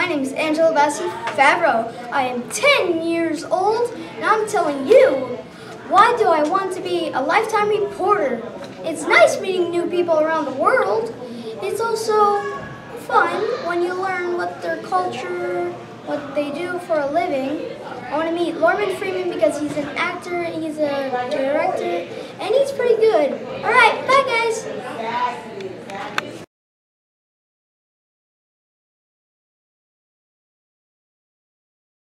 my name is Angelo F. I am 10 years old, and I'm telling you, why do I want to be a lifetime reporter? It's nice meeting new people around the world. It's also fun when you learn what their culture, what they do for a living. I want to meet Lorman Freeman because he's an actor, he's a director,